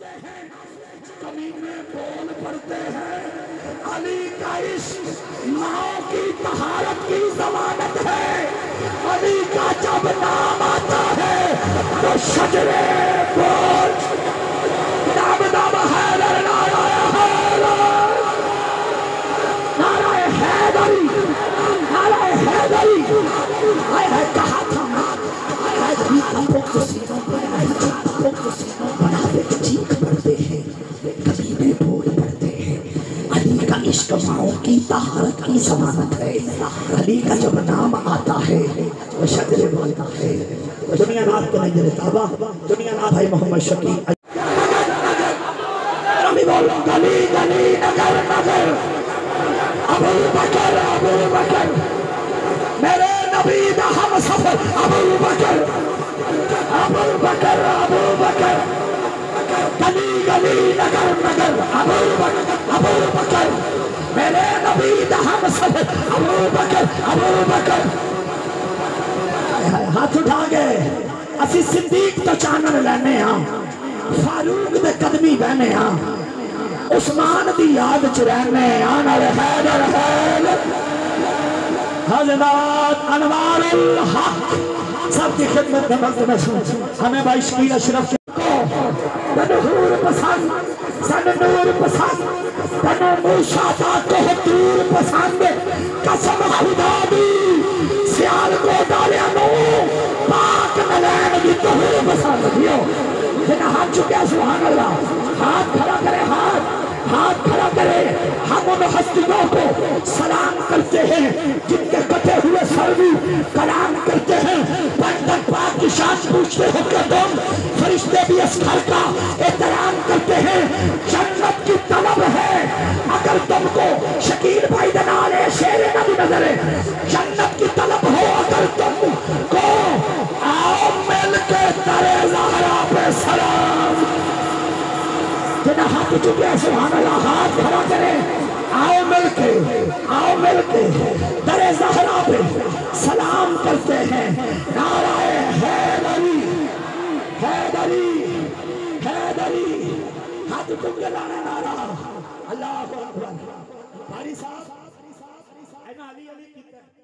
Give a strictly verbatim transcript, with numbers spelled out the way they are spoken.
ہیں کمینے بول پڑتے ہیں علی کا عشق ماں کی طہارت کی ضمانت ہے علی کا جب نام آتا ہے تو شجرے بول نام نام حیدر نعرہ حیدر نعرہ حیدری نعرہ حیدری آئے ہے کہا تھا آئے ہے بھی کپوں کو سینوں پر آئے کپوں کو سینوں پر آئے چیک پڑتے ہیں کبینے بول پڑتے ہیں علی کا عشق ماؤں کی طہارت کی ضمانت ہے علی کا جب نام آتا ہے وہ شجرے بولتا ہے دنیا نات کے نہیں دیتا با دنیا نات ہے محمد شکی رمی بولو گلی گلی نگر نگر ابو بکر ابو بکر میرے نبی دا ہم سفر ابو بکر ابو بکر ابو بکر گلی گلی نگر نگر ابو بکر ابو بکر میرے نبی دا ہم سفر ابو بکر ابو بکر ہاتھ اٹھا گئے اسی صدیق تو چانن لینے ہاں فاروق دے قدمی بہنے ہاں عثمان دی یاد چ رہنے آنا حیدر حیدر حضرات انوار الحق سب کی خدمت میں مقدم میں سن ہمیں بھائی شکیل اشرف کو تنہور پسند سن نور پسند تنہ موسیٰ تا کو دور پسند قسم خدا دی سیال کو ڈالیا نو پاک نلین دی تہور پسند دیو جنہ ہاتھ چکے سبحان اللہ ہاتھ کھڑا کرے ہاتھ ہاتھ کھڑا کرے ہم ان ہستیوں کو سلام کرتے ہیں جن کے کٹے ہوئے سر بھی کلام کرتے ہیں بندن پاک کی شان پوچھتے ہو کہ تم فرشتے بھی اس گھر کا احترام کرتے ہیں جنت کی طلب ہے اگر تم کو شکیل بھائی دنالے شیر نبی نظر ہے جنت کی طلب ہو اگر تم کو آؤ مل کے ترے زہرا پہ سلام جنہ ہاتھ چکے سبحان اللہ ہاتھ کھڑا کرے آؤ مل کے آؤ مل کے در زہرا پہ سلام کرتے ہیں نعرہ حیدری حیدری حیدری ہاتھ چکے لانا نعرہ اللہ اکبر بھاری صاحب اینا علی علی کیتا ہے